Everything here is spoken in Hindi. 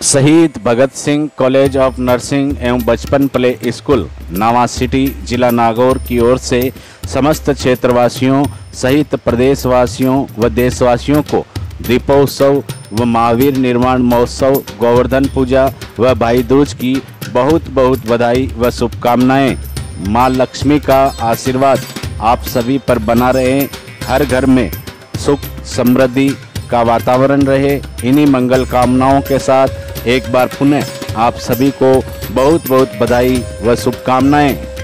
शहीद Bhagat Singh college of nursing एवं बचपन प्ले स्कूल नावा सिटी जिला नागौर की ओर से समस्त क्षेत्रवासियों सहित प्रदेशवासियों व देशवासियों को दीपोत्सव व महावीर निर्माण महोत्सव, गोवर्धन पूजा व भाई दूज की बहुत बहुत बधाई व शुभकामनाएं। माँ लक्ष्मी का आशीर्वाद आप सभी पर बना रहे, हर घर में सुख समृद्धि का वातावरण रहे। इन्हीं मंगल कामनाओं के साथ एक बार पुनः आप सभी को बहुत बहुत बधाई व शुभकामनाएं।